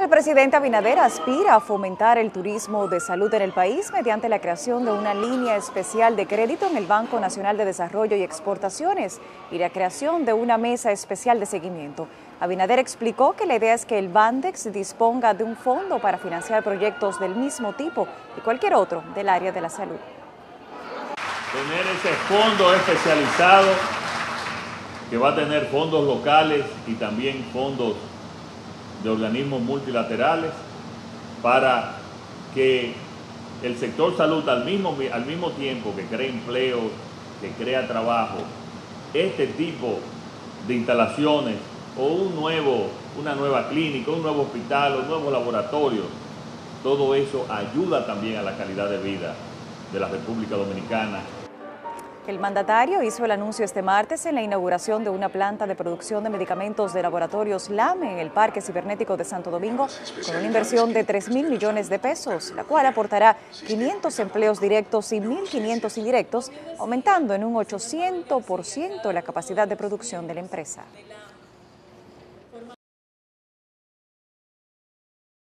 El presidente Abinader aspira a fomentar el turismo de salud en el país mediante la creación de una línea especial de crédito en el Banco Nacional de Desarrollo y Exportaciones y la creación de una mesa especial de seguimiento. Abinader explicó que la idea es que el Bandex disponga de un fondo para financiar proyectos del mismo tipo y cualquier otro del área de la salud. Tener ese fondo especializado que va a tener fondos locales y también fondos de organismos multilaterales para que el sector salud al mismo tiempo que crea empleo, que crea trabajo, este tipo de instalaciones o una nueva clínica, un nuevo hospital, un nuevo laboratorio, todo eso ayuda también a la calidad de vida de la República Dominicana. El mandatario hizo el anuncio este martes en la inauguración de una planta de producción de medicamentos de laboratorios LAME en el Parque Cibernético de Santo Domingo con una inversión de 3.000 millones de pesos, la cual aportará 500 empleos directos y 1.500 indirectos, aumentando en un 800% la capacidad de producción de la empresa.